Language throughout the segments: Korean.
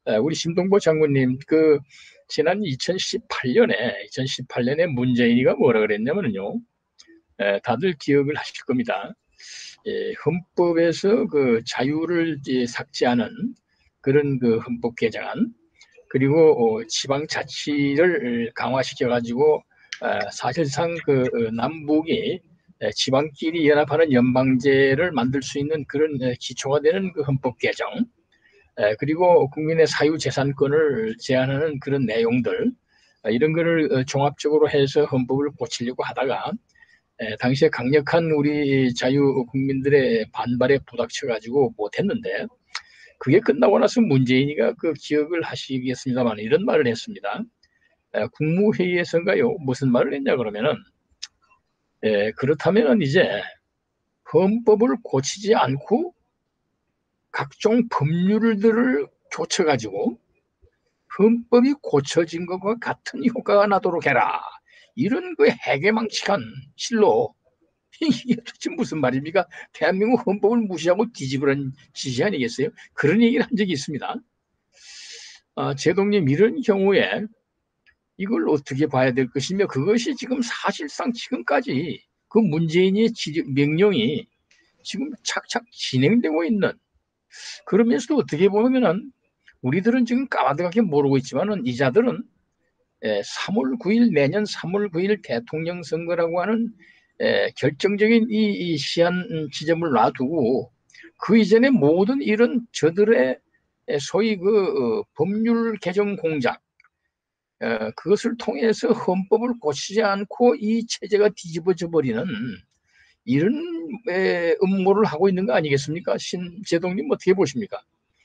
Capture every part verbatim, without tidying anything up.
에, 우리 심동보 장군님, 그, 지난 이천십팔 년에, 이천십팔 년에 문재인이가 뭐라 그랬냐면요. 에, 다들 기억을 하실 겁니다. 예, 헌법에서 그 자유를 이제 삭제하는 그런 그 헌법 개정안, 그리고 어, 지방자치를 강화시켜가지고 어, 사실상 그 어, 남북이 에, 지방끼리 연합하는 연방제를 만들 수 있는 그런 에, 기초가 되는 그 헌법 개정, 에, 그리고 국민의 사유재산권을 제한하는 그런 내용들, 어, 이런 거를 어, 종합적으로 해서 헌법을 고치려고 하다가 에, 당시에 강력한 우리 자유 국민들의 반발에 부닥쳐가지고 못했는데, 그게 끝나고 나서 문재인이가 그 기억을 하시겠습니다만 이런 말을 했습니다. 에, 국무회의에서인가요? 무슨 말을 했냐 그러면은, 에, 그렇다면은 이제 헌법을 고치지 않고 각종 법률들을 교쳐가지고 헌법이 고쳐진 것과 같은 효과가 나도록 해라. 이런 그 해괴망측한 실로 이게 도대체 무슨 말입니까? 대한민국 헌법을 무시하고 뒤집으라는 지시 아니겠어요? 그런 얘기를 한 적이 있습니다. 아, 제동님, 이런 경우에 이걸 어떻게 봐야 될 것이며, 그것이 지금 사실상 지금까지 그 문재인의 지, 명령이 지금 착착 진행되고 있는, 그러면서도 어떻게 보면은 우리들은 지금 까마득하게 모르고 있지만은 이자들은 삼월 구일, 내년 삼월 구일 대통령 선거라고 하는 에, 결정적인 이, 이 시한 지점을 놔두고 그 이전에 모든 이런 저들의 소위 그 어, 법률 개정 공작, 어, 그것을 통해서 헌법을 고치지 않고 이 체제가 뒤집어져 버리는 이런 에, 음모를 하고 있는 거 아니겠습니까? 신재동님 어떻게 보십니까?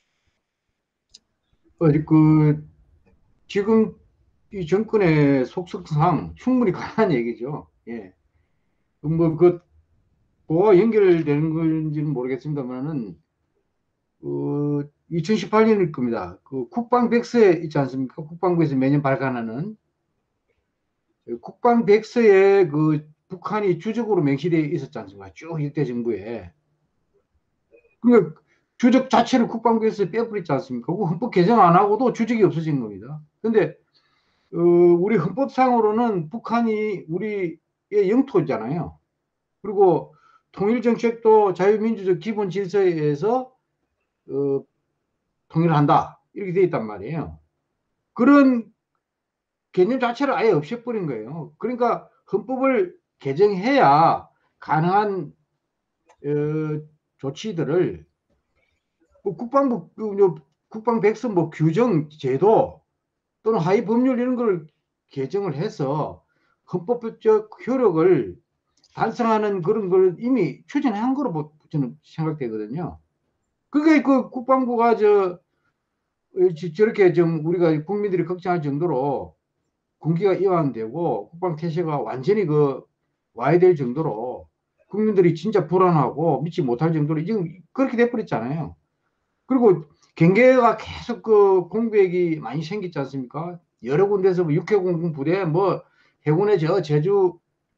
어, 그, 지금 이 정권의 속성상 충분히 가능한 얘기죠. 예. 뭐, 그, 뭐가 연결되는 건지는 모르겠습니다만은, 어, 이천십팔 년일 겁니다. 그 국방백서에 있지 않습니까? 국방부에서 매년 발간하는 국방백서에 그 북한이 주적으로 명시되어 있었지 않습니까? 쭉 이때 정부에. 그러니까 주적 자체를 국방부에서 빼버렸지 않습니까? 그 헌법 개정 안 하고도 주적이 없어진 겁니다. 근데 어, 우리 헌법상으로는 북한이 우리의 영토잖아요. 그리고 통일정책도 자유민주적 기본 질서에 의해서 어, 통일한다. 이렇게 되어 있단 말이에요. 그런 개념 자체를 아예 없애버린 거예요. 그러니까 헌법을 개정해야 가능한 어, 조치들을 뭐 국방부 그, 국방백서 뭐 규정 제도 또는 하위 법률 이런 걸 개정을 해서 헌법적 효력을 달성하는 그런 걸 이미 추진한 거로 저는 생각되거든요. 그게 그 국방부가 저 저렇게 좀 우리가 국민들이 걱정할 정도로 군기가 이완되고 국방 태세가 완전히 그 와야 될 정도로 국민들이 진짜 불안하고 믿지 못할 정도로 지금 그렇게 돼버렸잖아요. 그리고 경계가 계속 그 공백이 많이 생겼지 않습니까? 여러 군데서 뭐 육해공군 부대, 뭐 해군의 저 제주도에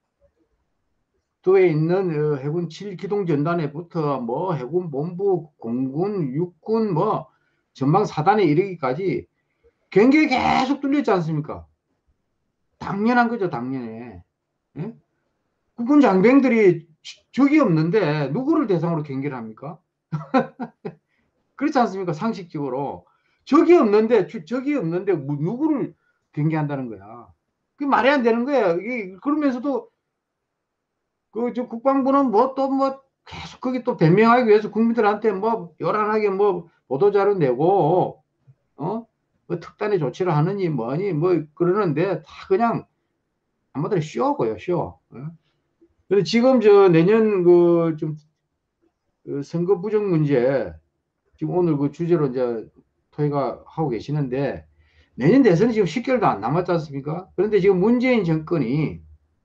있는 해군 칠 기동전단에부터 뭐 해군 본부, 공군, 육군, 뭐 전방 사단에 이르기까지 경계 계속 뚫렸지 않습니까? 당연한 거죠, 당연해. 예? 국군 장병들이 적이 없는데 누구를 대상으로 경계를 합니까? 그렇지 않습니까? 상식적으로. 적이 없는데, 적이 없는데, 누구를 경계한다는 거야. 그게 말이 안 되는 거야. 이게, 그러면서도, 그, 저 국방부는 뭐 또 뭐, 계속 거기 또 변명하기 위해서 국민들한테 뭐, 요란하게 뭐, 보도자료 내고, 어? 뭐 특단의 조치를 하느니 뭐니, 뭐, 그러는데, 다 그냥, 한마디로 쇼고요, 쇼. 어? 근데 지금 저 내년 그, 좀, 그 선거 부정 문제, 지금 오늘 그 주제로 이제 토의가 하고 계시는데 내년 대선이 지금 십 개월도 안 남았지 않습니까? 그런데 지금 문재인 정권이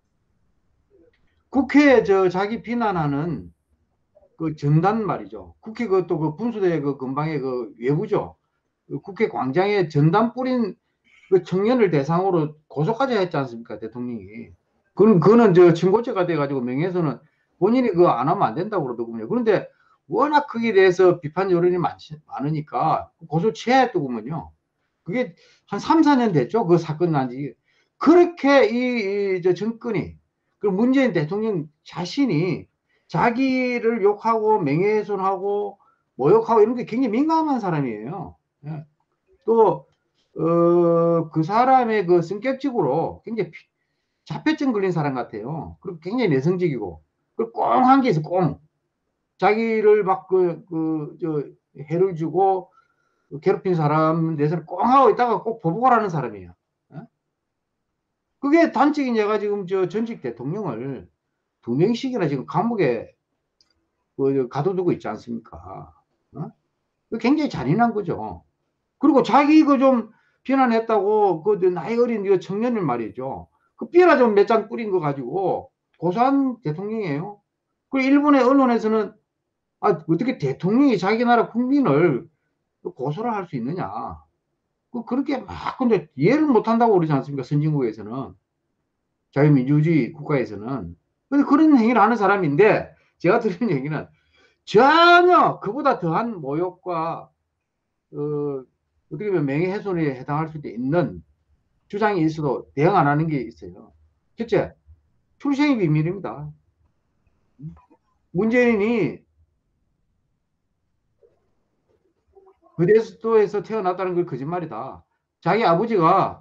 국회에 저 자기 비난하는 그 정단 말이죠. 국회 그또 그 분수대 그 근방에 그 외부죠. 그 국회 광장에 전단 뿌린 그 청년을 대상으로 고소까지 했지 않습니까? 대통령이. 그는, 그는 저 친고죄가 돼가지고 명예훼손은 본인이 그거 안 하면 안 된다고 그러더군요. 그런데 워낙 거기에 대해서 비판 여론이 많지, 많으니까 고소 취하했더구먼요. 그게 한 삼, 사 년 됐죠. 그 사건 난지. 그렇게 이, 이, 저 정권이, 그 문재인 대통령 자신이 자기를 욕하고 명예훼손하고 모욕하고 이런 게 굉장히 민감한 사람이에요. 예. 또, 어, 그 사람의 그 성격적으로 굉장히 자폐증 걸린 사람 같아요. 그리고 굉장히 내성적이고, 그리고 꽁한 게 있어, 꽁. 자기를 막 그, 그, 저, 해를 주고, 괴롭힌 사람 내서는 꽁 하고 있다가 꼭 보복을 하는 사람이에요. 어? 그게 단적인 얘가 지금 저 전직 대통령을 두 명씩이나 지금 감옥에 그 가둬두고 있지 않습니까? 어? 굉장히 잔인한 거죠. 그리고 자기 그 좀 비난했다고 그 나이 어린 그 청년을 말이죠. 그 삐라 좀 몇 장 뿌린 거 가지고 고소한 대통령이에요. 그리고 일본의 언론에서는 아, 어떻게 대통령이 자기 나라 국민을 고소를 할 수 있느냐. 그, 그렇게 막, 근데 이해를 못 한다고 그러지 않습니까? 선진국에서는. 자유민주주의 국가에서는. 근데 그런 행위를 하는 사람인데, 제가 들은 얘기는 전혀 그보다 더한 모욕과, 어, 어떻게 보면 명예훼손에 해당할 수도 있는 주장이 있어도 대응 안 하는 게 있어요. 첫째, 출생이 비밀입니다. 문재인이 그대수도에서 태어났다는 걸 거짓말이다. 자기 아버지가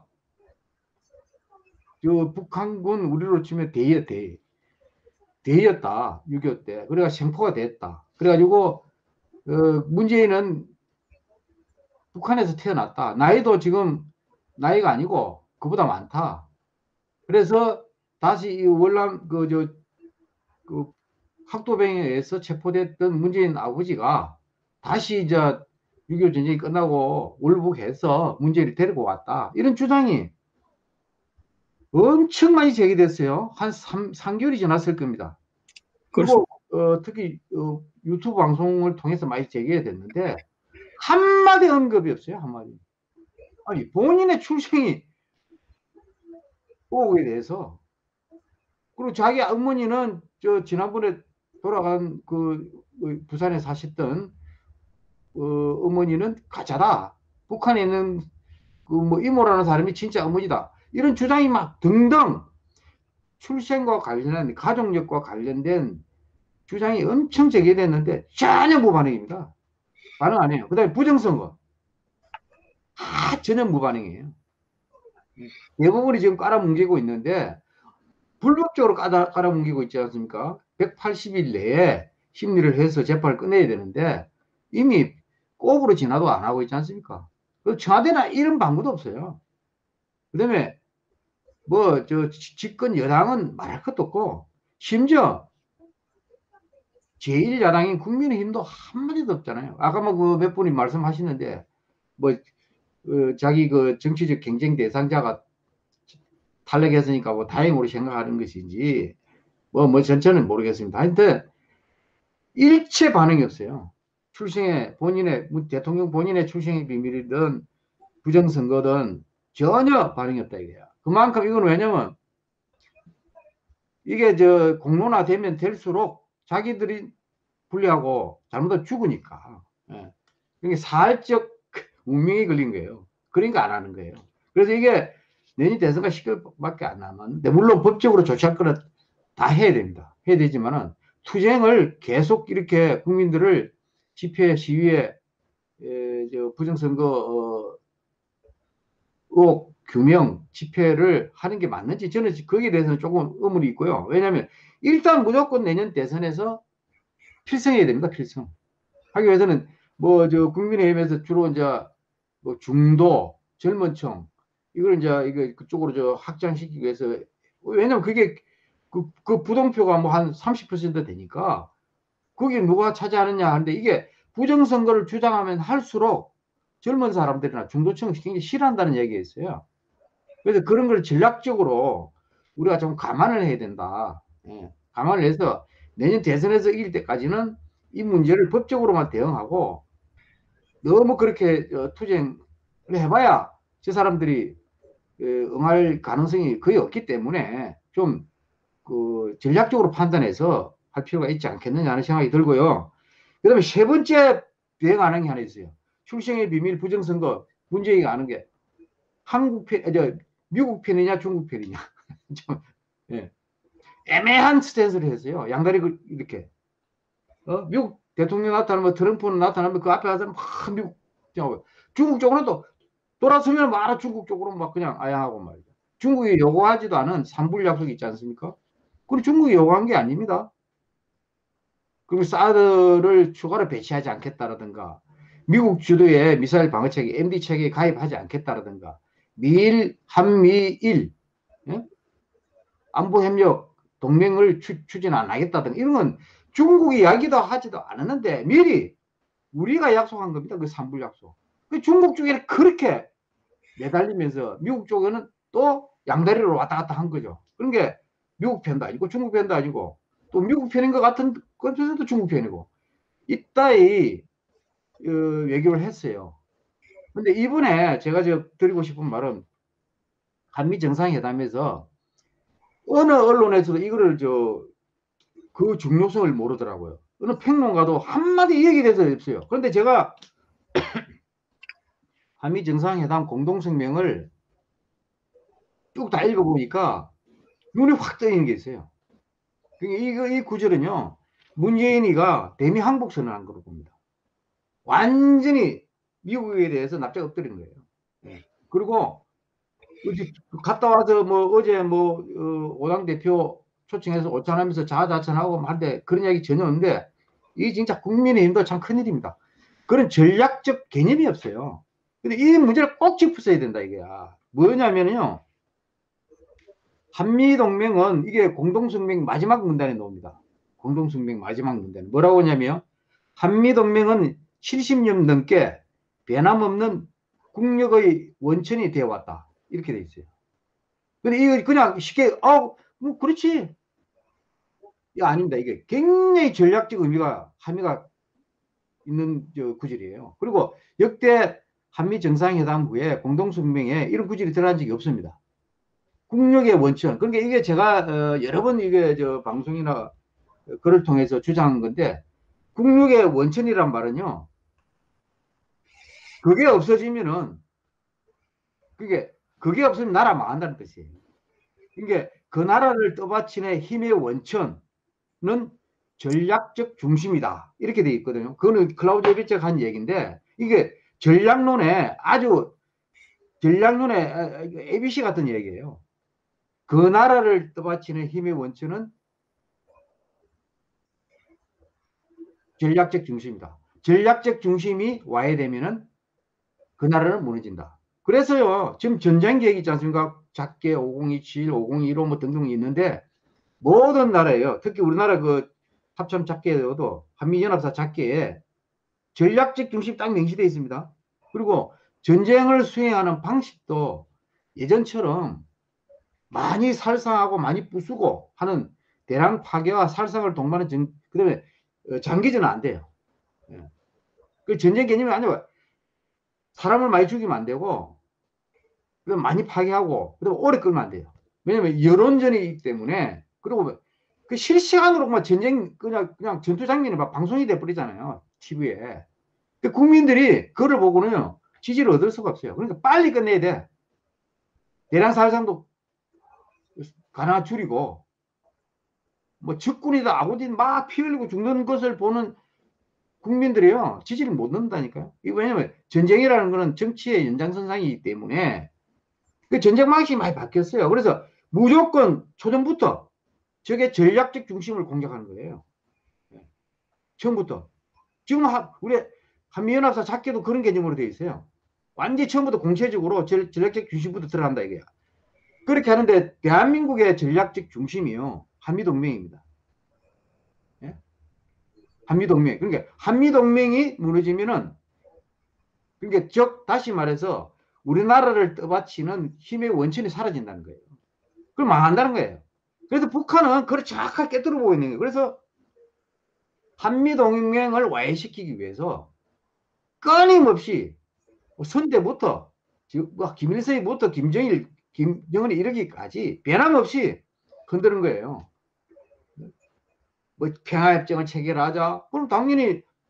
저 북한군 우리로 치면 대여 대 대였다. 육이오 때. 그래가 생포가 됐다. 그래가지고 어, 문재인은 북한에서 태어났다. 나이도 지금 나이가 아니고 그보다 많다. 그래서 다시 이 월남 그저 그 학도병에 의해서 체포됐던 문재인 아버지가 다시 이제 육이오 전쟁이 끝나고 월북해서 문재인을 데리고 왔다. 이런 주장이 엄청 많이 제기됐어요. 한 삼, 삼 개월이 지났을 겁니다. 그리고 어, 특히 어, 유튜브 방송을 통해서 많이 제기가 됐는데 한마디 언급이 없어요. 한마디. 아니 본인의 출생이 오고에 대해서. 그리고 자기 어머니는 저 지난번에 돌아간 그 부산에 사셨던 어, 어머니는 가짜다. 북한에 있는 그 뭐 이모라는 사람이 진짜 어머니다. 이런 주장이 막 등등 출생과 관련한 가족력과 관련된 주장이 엄청 제기됐는데 전혀 무반응입니다. 반응 안 해요. 그 다음에 부정선거. 아, 전혀 무반응이에요. 대부분이 지금 깔아뭉개고 있는데 불법적으로 깔아, 깔아뭉개고 있지 않습니까? 백팔십 일 내에 심리를 해서 재판을 끝내야 되는데 이미 꼽으로 지나도 안 하고 있지 않습니까? 그 청와대나 이런 방법도 없어요. 그 다음에 뭐 저 집권 여당은 말할 것도 없고 심지어 제일 야당인 국민의힘도 한마디도 없잖아요. 아까 뭐 그 몇 분이 말씀하시는데 뭐 어, 자기 그 정치적 경쟁 대상자가 탈락했으니까 뭐 다행으로 생각하는 것인지 뭐, 뭐 전체는 모르겠습니다. 하여튼 일체 반응이 없어요. 출생의 본인의 대통령 본인의 출생의 비밀이든 부정선거든 전혀 반응이 없다 이거야. 그만큼 이건 왜냐면 이게 저 공론화되면 될수록 자기들이 불리하고 잘못하면 죽으니까. 예. 그게 사회적 운명이 걸린 거예요. 그러니까 안 하는 거예요. 그래서 이게 내년 대선과 십 개월밖에 안 남았는데 물론 법적으로 조치할 거는 다 해야 됩니다. 해야 되지만은 투쟁을 계속 이렇게 국민들을 집회 시위에 에, 저 부정선거 어, 규명 집회를 하는 게 맞는지 저는 거기에 대해서는 조금 의문이 있고요. 왜냐하면 일단 무조건 내년 대선에서 필승해야 됩니다. 필승. 하기 위해서는 뭐 저 국민의힘에서 주로 이제 뭐 중도 젊은층 이걸 이제 이거 그쪽으로 저 확장시키기 위해서 왜냐면 그게 그, 그 부동표가 뭐 한 삼십 퍼센트 되니까 거기 누가 차지하느냐 하는데 이게 부정선거를 주장하면 할수록 젊은 사람들이나 중도층이 굉장히 싫어한다는 얘기가 있어요. 그래서 그런 걸 전략적으로 우리가 좀 감안을 해야 된다. 예, 감안을 해서 내년 대선에서 이길 때까지는 이 문제를 법적으로만 대응하고 너무 그렇게 어, 투쟁을 해봐야 저 사람들이 어, 응할 가능성이 거의 없기 때문에 좀 그 전략적으로 판단해서 할 필요가 있지 않겠느냐 하는 생각이 들고요. 그 다음에 세 번째 대응 안 한 게 하나 있어요. 출생의 비밀 부정선거 문재인이 아는 게 한국 편, 저, 미국 편이냐 중국 편이냐. 좀, 예. 애매한 스탠스를 했어요. 양다리 이렇게. 어? 미국 대통령 나타나면 트럼프는 나타나면 그 앞에 가서 막 미국 중국 쪽으로 또 돌아서면 말아 중국 쪽으로 막 그냥 아야하고 말이죠. 중국이 요구하지도 않은 삼불 약속이 있지 않습니까? 그리고 중국이 요구한 게 아닙니다. 그리고 사드를 추가로 배치하지 않겠다라든가 미국 주도의 미사일 방어 체계 엠디 체계에 가입하지 않겠다라든가 미일 한미일 예? 안보 협력 동맹을 추, 추진 안 하겠다든가 이런 건 중국이 이야기도 하지도 않았는데 미리 우리가 약속한 겁니다. 그 삼불 약속. 그 중국 쪽에는 그렇게 매달리면서 미국 쪽에는 또 양다리로 왔다 갔다 한 거죠. 그런 게 미국 편도 아니고 중국 편도 아니고 또 미국 편인 것 같은 것에서도 중국 편이고 이따위 어, 외교를 했어요. 근데 이번에 제가 저 드리고 싶은 말은 한미 정상회담에서 어느 언론에서도 이거를 저 그 중요성을 모르더라고요. 어느 평론가도 한마디 얘기돼서 없어요. 그런데 제가 한미 정상회담 공동성명을 쭉 다 읽어보니까 눈이 확 뜨이는 게 있어요. 이거, 이 구절은요, 문재인이가 대미 항복 선언한 거로 봅니다. 완전히 미국에 대해서 납작 엎드린 거예요. 네. 그리고 갔다 와서 뭐 어제 뭐 어, 오당 대표 초청해서 오찬하면서 자아자찬하고 하는데 그런 이야기 전혀 없는데 이 진짜 국민의힘도 참 큰일입니다. 그런 전략적 개념이 없어요. 근데 이 문제를 꼭 짚어야 된다 이게야. 뭐냐면요. 한미동맹은 이게 공동성명 마지막 문단에 나옵니다. 공동성명 마지막 문단에 뭐라고 하냐면 한미동맹은 칠십 년 넘게 변함없는 국력의 원천이 되어 왔다. 이렇게 돼 있어요. 근데 이거 그냥 쉽게 아, 뭐 그렇지. 이거 아닙니다. 이게 굉장히 전략적 의미가 한미가 있는 저 구절이에요. 그리고 역대 한미 정상회담 후에 공동성명에 이런 구절이 들어간 적이 없습니다. 국력의 원천. 그러니까 이게 제가 어, 여러 번 이게 저 방송이나 글을 통해서 주장한 건데 국력의 원천이란 말은요. 그게 없어지면은 그게 그게 없으면 나라 망한다는 뜻이에요. 이게 그 나라를 떠받치는 힘의 원천은 전략적 중심이다. 이렇게 돼 있거든요. 그거는 클라우디오 비체가 한 얘기인데 이게 전략론에 아주 전략론의 에이비씨 같은 얘기예요. 그 나라를 떠받치는 힘의 원천은 전략적 중심이다. 전략적 중심이 와야 되면은 그 나라는 무너진다. 그래서요, 지금 전쟁 계획 있지 않습니까? 작게 오공이칠, 오공이오 뭐 등등 있는데 모든 나라예요. 특히 우리나라 그 합참 작계에도 한미연합사 작계에 전략적 중심 딱 명시되어 있습니다. 그리고 전쟁을 수행하는 방식도 예전처럼 많이 살상하고 많이 부수고 하는 대량 파괴와 살상을 동반한 전, 그 다음에 장기전은 안 돼요. 그 전쟁 개념이 아니고 사람을 많이 죽이면 안 되고 그다음 많이 파괴하고 그다음 오래 끌면 안 돼요. 왜냐면 여론전이기 때문에 그리고 그 실시간으로 막 전쟁 그냥 그냥 전투 장면이 막 방송이 돼 버리잖아요. 티비에. 그 국민들이 그걸 보고는요 지지를 얻을 수가 없어요. 그러니까 빨리 끝내야 돼. 대량 살상도 가능한 줄이고 뭐 적군이다 아군이다 막 피 흘리고 죽는 것을 보는 국민들이요 지지를 못 넣는다니까요. 왜냐면 전쟁이라는 거는 정치의 연장선상이기 때문에 그 전쟁 방식이 많이 바뀌었어요. 그래서 무조건 초전부터 저게 전략적 중심을 공격하는 거예요. 처음부터. 지금 우리 한미연합사 작계도 그런 개념으로 되어 있어요. 완전히 처음부터 공체적으로 전략적 중심부터 들어간다 이거야. 그렇게 하는데 대한민국의 전략적 중심이요. 한미동맹입니다. 예? 한미동맹. 그러니까 한미동맹이 무너지면은 그러니까 즉 다시 말해서 우리나라를 떠받치는 힘의 원천이 사라진다는 거예요. 그럼 망한다는 거예요. 그래서 북한은 그걸 정확하게 깨뜨려 보고 있는 거예요. 그래서 한미동맹을 와해시키기 위해서 끊임없이 선대부터 김일성부터 김정일, 김정은이 이르기까지 변함없이 건드는 거예요. 뭐 평화협정을 체결하자. 그럼 당연히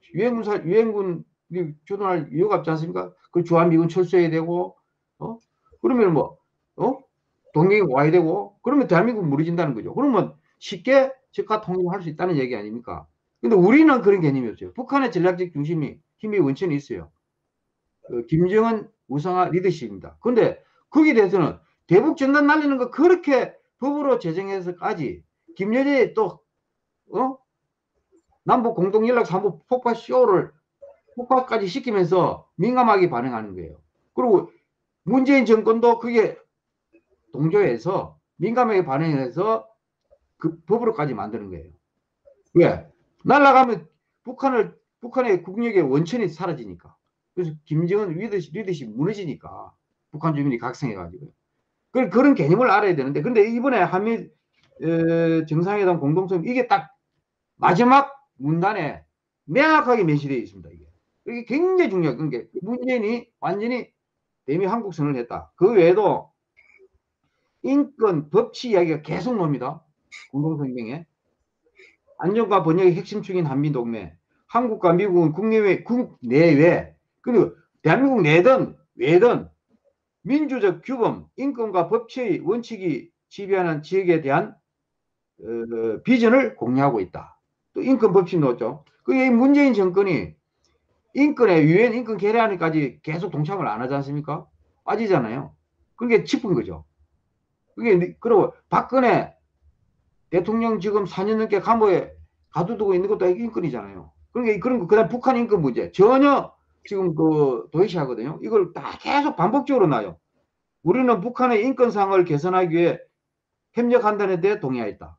유엔군 사 유엔군 주둔할 이유가 없지 않습니까? 그 주한미군 철수해야 되고, 어? 그러면 뭐, 어? 동맹이 와야 되고, 그러면 대한민국 무너진다는 거죠. 그러면 쉽게 즉각 통일할 수 있다는 얘기 아닙니까? 근데 우리는 그런 개념이 없어요. 북한의 전략적 중심이, 힘의 원천이 있어요. 그 김정은 우상화 리더십입니다. 근데 거기에 대해서는 대북 전단 날리는 거 그렇게 법으로 제정해서까지 김여재 또, 어? 남북 공동연락사무 폭파 쇼를 폭파까지 시키면서 민감하게 반응하는 거예요. 그리고 문재인 정권도 그게 동조해서 민감하게 반응해서 그 법으로까지 만드는 거예요. 왜? 날아가면 북한을, 북한의 국력의 원천이 사라지니까. 그래서 김정은 리더십, 리더십 무너지니까. 북한 주민이 각성해가지고. 그런 개념을 알아야 되는데, 근데 이번에 한미 어, 정상회담 공동성 이게 딱 마지막 문단에 명확하게 명시되어 있습니다. 이게. 이게 굉장히 중요한 게 문재인이 완전히 대미 한국선을 했다. 그 외에도 인권, 법치 이야기가 계속 나옵니다. 공동성명에. 안전과 번영의 핵심축인 한미동맹. 한국과 미국은 국내외, 국내외, 그리고 대한민국 내든 외든 민주적 규범, 인권과 법치의 원칙이 지배하는 지역에 대한 어, 비전을 공유하고 있다. 또 인권 법칙 넣었죠. 그게 문재인 정권이 인권에 유엔 인권 개량까지 계속 동참을 안 하지 않습니까? 빠지잖아요. 그게 짚은 거죠. 그게 그리고 박근혜 대통령 지금 사 년 넘게 감옥에 가두두고 있는 것도 인권이잖아요. 그러니까 그런 거 그다음 북한 인권 문제 전혀 지금 그 도외시하거든요. 이걸 다 계속 반복적으로 나요. 우리는 북한의 인권상을 개선하기 위해 협력한다는 데 동의하였다.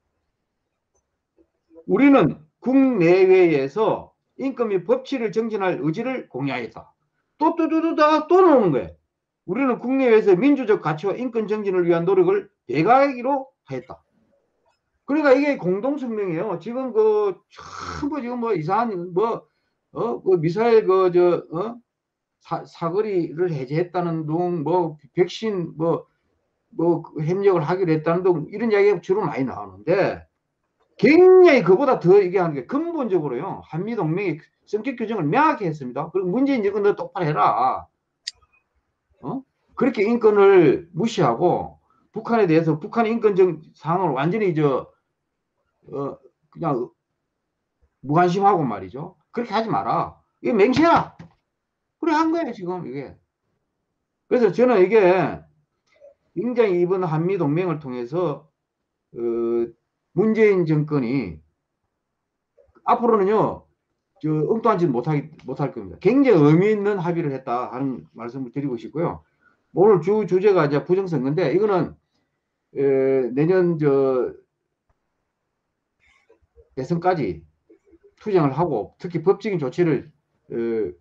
우리는 국내외에서 인권 및 법치를 정진할 의지를 공유하였다. 또, 또, 또, 또, 또, 또 나오는 거예요. 우리는 국내외에서 민주적 가치와 인권 정진을 위한 노력을 대가하기로 하였다. 그러니까 이게 공동성명이에요. 지금 그, 전부 지금 뭐 이상한, 뭐, 어, 그 미사일 그, 저, 어? 사, 사거리를 해제했다는 둥, 뭐, 백신, 뭐, 뭐, 협력을 하기로 했다는 둥, 이런 이야기가 주로 많이 나오는데, 굉장히 그보다 더 얘기하는 게 근본적으로요. 한미동맹의 성격 규정을 명확히 했습니다. 그리고 문재인 정권도 똑바로 해라. 어? 그렇게 인권을 무시하고 북한에 대해서 북한의 인권적 상황을 완전히 저, 어, 그냥 무관심하고 말이죠. 그렇게 하지 마라. 이게 맹세야. 그래 한 거예요, 지금 이게. 그래서 저는 이게 굉장히 이번 한미동맹을 통해서 어, 문재인 정권이 앞으로는요, 저 엉뚱한 짓 못하기, 못할 겁니다. 굉장히 의미 있는 합의를 했다 하는 말씀을 드리고 싶고요. 오늘 주 주제가 이제 부정선거인데, 이거는, 에, 내년 저 대선까지 투쟁을 하고, 특히 법적인 조치를, 어,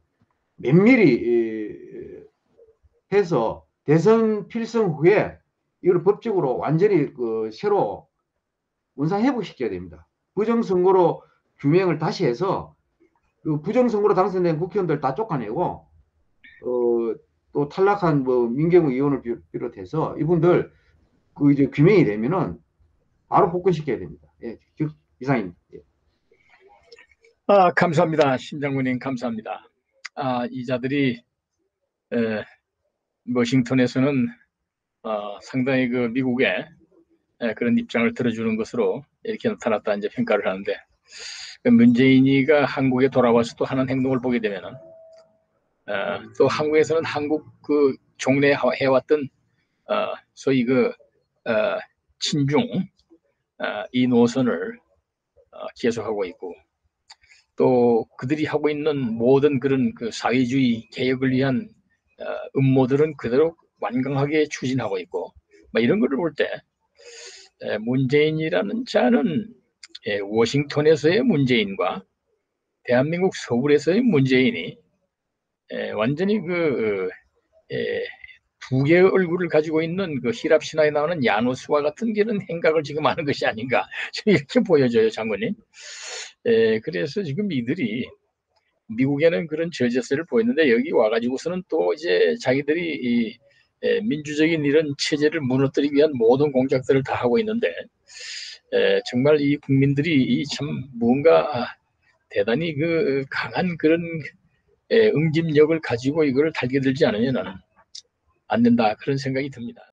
면밀히, 에, 해서 대선 필승 후에 이걸 법적으로 완전히 그 새로 원상회복시켜야 됩니다. 부정선거로 규명을 다시 해서 그 부정선거로 당선된 국회의원들 다 쫓아내고 어, 또 탈락한 뭐 민경우 의원을 비롯해서 이분들 그 이제 규명이 되면은 바로 복권시켜야 됩니다. 예, 이상입니다. 예. 아, 감사합니다. 심장군님 감사합니다. 아, 이자들이 에, 워싱턴에서는 어, 상당히 그 미국의 에, 그런 입장을 들어주는 것으로 이렇게 나타났다 이제 평가를 하는데, 그 문재인이가 한국에 돌아와서 또 하는 행동을 보게 되면은 어, 또 한국에서는 한국 그 종래 해왔던 어, 소위 그 어, 친중 어, 이 노선을 어, 계속하고 있고, 또 그들이 하고 있는 모든 그런 그 사회주의 개혁을 위한 어, 음모들은 그대로 완강하게 추진하고 있고, 뭐 이런 거를 볼 때 문재인이라는 자는 에, 워싱턴에서의 문재인과 대한민국 서울에서의 문재인이 에, 완전히 그 에, 두 개의 얼굴을 가지고 있는 그 히랍 신화에 나오는 야누스와 같은 그런 행각을 지금 하는 것이 아닌가 이렇게 보여져요, 장관님. 에, 그래서 지금 이들이 미국에는 그런 저제세를 보였는데 여기 와가지고서는 또 이제 자기들이 이 에, 민주적인 이런 체제를 무너뜨리기 위한 모든 공작들을 다 하고 있는데, 에, 정말 이 국민들이 이 참 뭔가 대단히 그 강한 그런 에, 응집력을 가지고 이걸 달게 들지 않으면 안 된다 그런 생각이 듭니다.